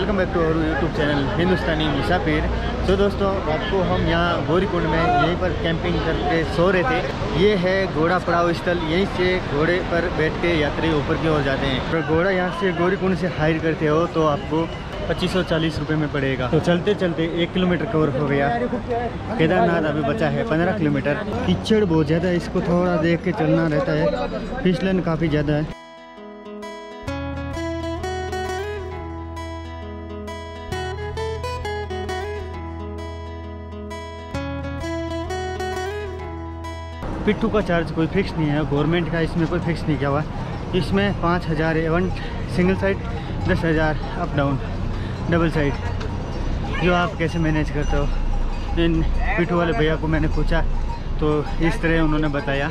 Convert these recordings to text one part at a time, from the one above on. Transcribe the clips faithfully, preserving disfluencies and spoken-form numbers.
Welcome back to our YouTube channel Hindustani Musafir. तो दोस्तों, आपको हम यहाँ गौरीकुंड में यहीं पर कैंपिंग करके सो रहे थे। ये है घोड़ा पड़ाव स्थल। यहीं से घोड़े पर बैठ के यात्री ऊपर की ओर जाते हैं। अगर घोड़ा यहाँ से गौरीकुंड से हायर करते हो तो आपको पच्चीस सौ चालीस रुपये में पड़ेगा। तो चलते चलते एक किलोमीटर कवर हो गया। केदारनाथ अभी बचा है पंद्रह किलोमीटर। कीचड़ बहुत ज़्यादा है, इसको थोड़ा देख के चलना रहता है। फिसलन काफ़ी ज़्यादा है। पिट्ठू का चार्ज कोई फिक्स नहीं है, गवर्नमेंट का इसमें कोई फिक्स नहीं किया हुआ। इसमें पाँच हज़ार एवन सिंगल साइड, दस हज़ार अप डाउन डबल साइड, जो आप कैसे मैनेज करते हो। इन पिट्ठू वाले भैया को मैंने पूछा तो इस तरह उन्होंने बताया।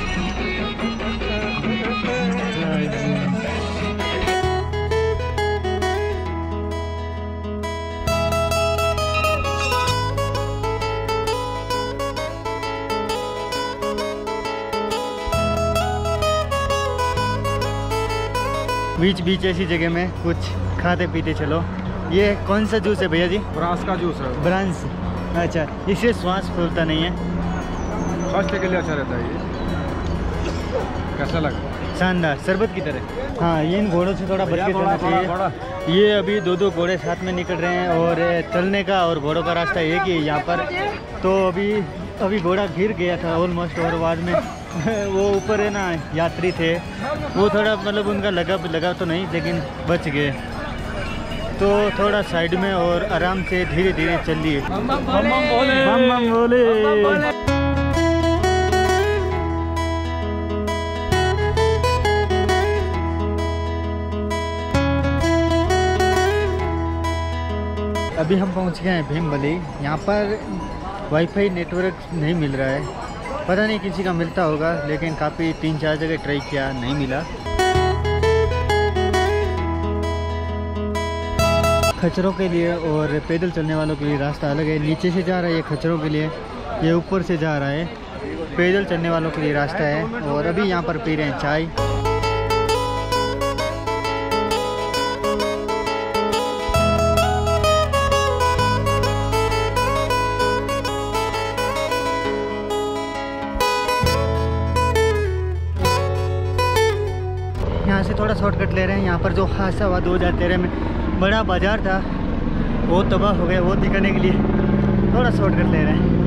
बीच बीच ऐसी जगह में कुछ खाते पीते चलो। ये कौन सा जूस है भैया जी? ब्रांस का जूस है। ब्रांस, अच्छा। इससे श्वास फूलता नहीं है, स्वास्थ्य के लिए अच्छा रहता है। ये कैसा लगा? शानदार, शरबत की तरह। हाँ, ये इन घोड़ों से थोड़ा बच के चलना चाहिए। ये अभी दो दो घोड़े साथ में निकल रहे हैं और चलने का और घोड़ों का रास्ता एक ही है यहाँ पर। तो अभी अभी घोड़ा गिर गया था ऑलमोस्ट, और बाद में वो ऊपर है ना यात्री थे, वो थोड़ा मतलब उनका लगा लगा तो नहीं, लेकिन बच गए। तो थोड़ा साइड में और आराम से धीरे धीरे चलिए। बम बम बोले। अभी हम पहुंच गए हैं भीमबली। यहाँ पर वाईफाई नेटवर्क नहीं मिल रहा है, पता नहीं किसी का मिलता होगा, लेकिन काफ़ी तीन चार जगह ट्राई किया, नहीं मिला। खच्चरों के लिए और पैदल चलने वालों के लिए रास्ता अलग है। नीचे से जा रहा है ये खच्चरों के लिए, ये ऊपर से जा रहा है पैदल चलने वालों के लिए रास्ता है। और अभी यहाँ पर पी रहे हैं चाय। यहाँ से थोड़ा शॉर्टकट ले रहे हैं। यहाँ पर जो हादसा हुआ दो हज़ार तेरह में, बड़ा बाज़ार था, वो तबाह हो गया। वो दिखाने के लिए थोड़ा शॉर्टकट ले रहे हैं।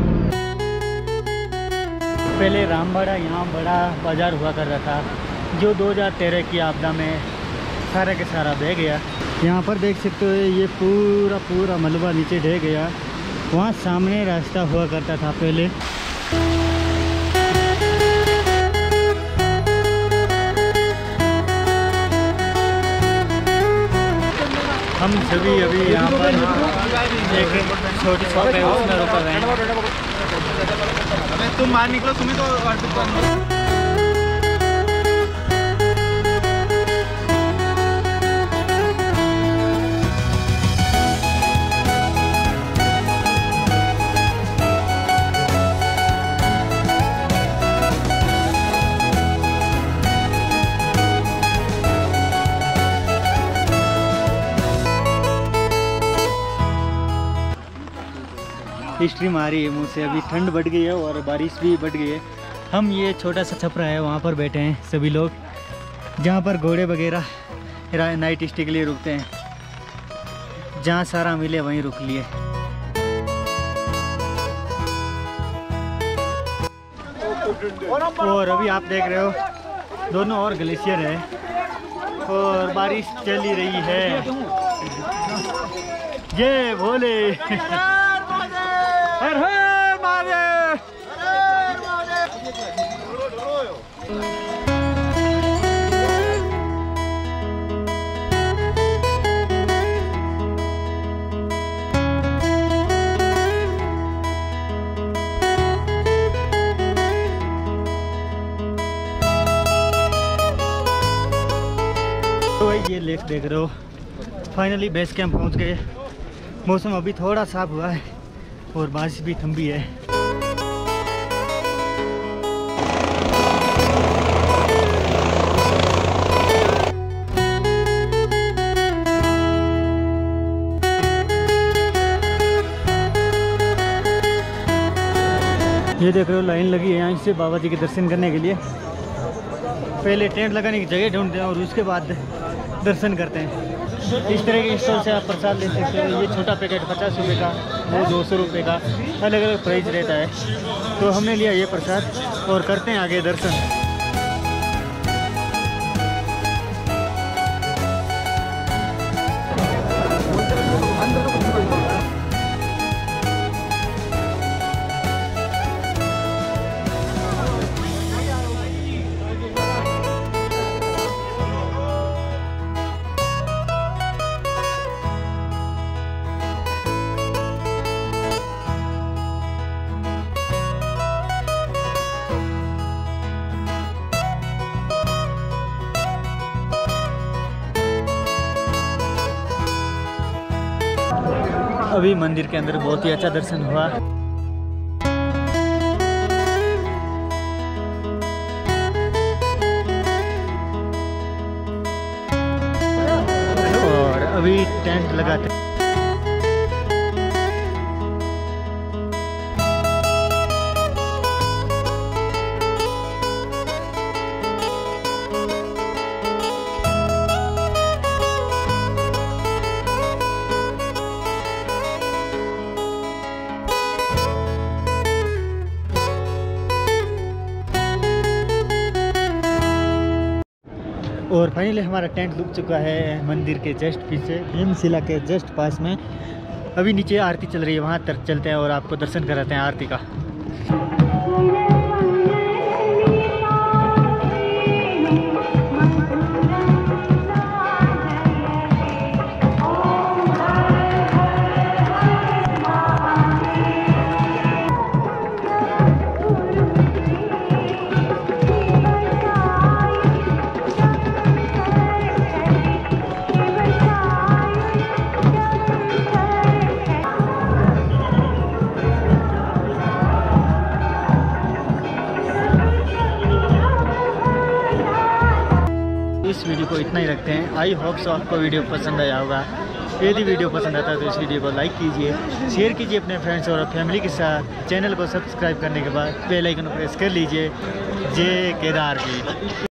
पहले रामबाड़ा यहाँ बड़ा बाज़ार हुआ कर रहा था, जो दो हज़ार तेरह की आपदा में सारा के सारा बह गया। यहाँ पर देख सकते हो, ये पूरा पूरा मलबा नीचे ढह गया। वहाँ सामने रास्ता हुआ करता था पहले। हम सभी अभी यहाँ पर एक छोटी शॉप है, उसमें रुक रहे हैं। तुम बाहर निकलो, तुम्हें तो स्ट्रीम आ रही है मुँह से। अभी ठंड बढ़ गई है और बारिश भी बढ़ गई है। हम ये छोटा सा छपरा है, वहाँ पर बैठे हैं सभी लोग, जहाँ पर घोड़े वगैरह नाइट स्टे के लिए रुकते हैं। जहाँ सारा मिले वहीं रुक लिए। और अभी आप देख रहे हो दोनों और ग्लेशियर है और बारिश चल ही रही है। जय भोले। हर हर महादेव। तो ये लेक देख रहे हो, फाइनली बेस कैंप पहुंच गए। मौसम अभी थोड़ा साफ हुआ है और बारिश भी थमी है। ये देख रहे हो लाइन लगी है यहाँ से बाबा जी के दर्शन करने के लिए। पहले टेंट लगाने की जगह ढूंढते हैं और उसके बाद दर्शन करते हैं। इस तरह के स्टॉल से आप प्रसाद ले सकते हो। ये छोटा पैकेट पचास रुपये का, वो दो सौ रुपये का, अलग अलग प्राइस रहता है। तो हमने लिया ये प्रसाद और करते हैं आगे दर्शन। अभी मंदिर के अंदर बहुत ही अच्छा दर्शन हुआ। और अभी टेंट लगाते हैं। और फाइनली हमारा टेंट लुक चुका है मंदिर के जस्ट पीछे, हिमशिला के जस्ट पास में। अभी नीचे आरती चल रही है, वहाँ तक चलते हैं और आपको दर्शन कराते हैं आरती का। इस वीडियो को इतना ही रखते हैं। आई होप सो आपको वीडियो पसंद आया होगा। यदि वीडियो पसंद आता है तो इस वीडियो को लाइक कीजिए, शेयर कीजिए अपने फ्रेंड्स और फैमिली के साथ। चैनल को सब्सक्राइब करने के बाद बेल आइकन प्रेस कर लीजिए। जय केदार की।